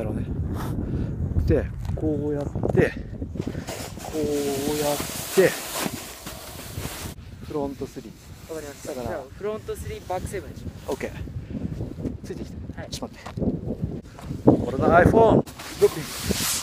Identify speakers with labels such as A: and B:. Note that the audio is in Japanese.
A: たらね。でこうやってこうやってフロント3。
B: わかりました。
A: だから
B: じゃあフロント3バック7でしょ。
A: OK。ついてきて、
B: はい
A: ちょっと待って。俺の iPhone。